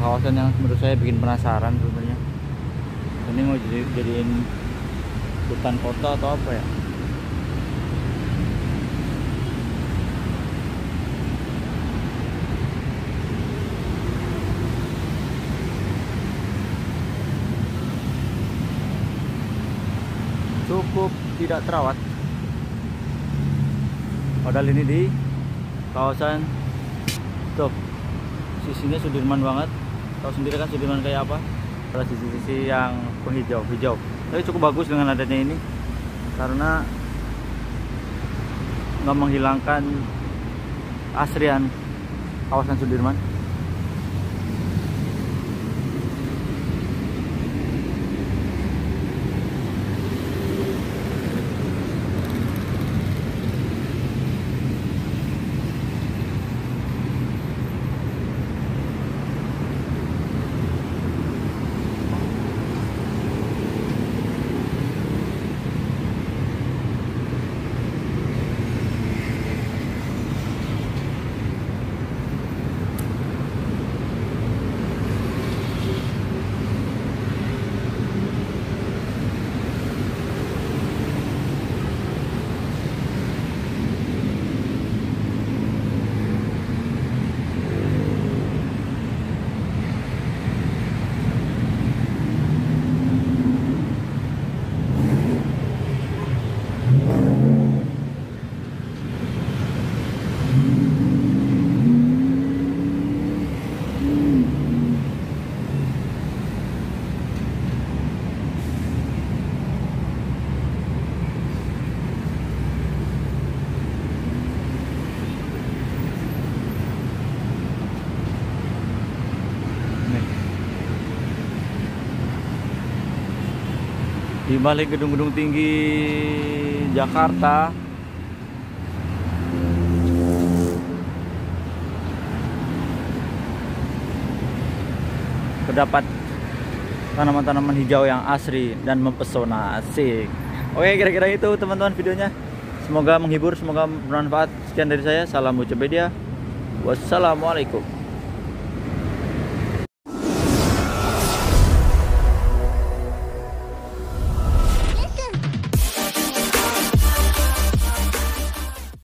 kawasan yang menurut saya bikin penasaran sebenarnya. Ini mau jadiin hutan kota atau apa ya? Cukup tidak terawat. Padahal ini di kawasan tuh, sisinya Sudirman banget. Tahu sendiri kan Sudirman kayak apa? Pada sisi-sisi yang penghijau-hijau. Tapi cukup bagus dengan adanya ini, karena nggak menghilangkan asrian kawasan Sudirman. Di balik gedung-gedung tinggi Jakarta, terdapat tanaman-tanaman hijau yang asri dan mempesona. Asik. Oke, kira-kira itu teman-teman videonya. Semoga menghibur, semoga bermanfaat. Sekian dari saya, salam Wikipedia. Wassalamualaikum.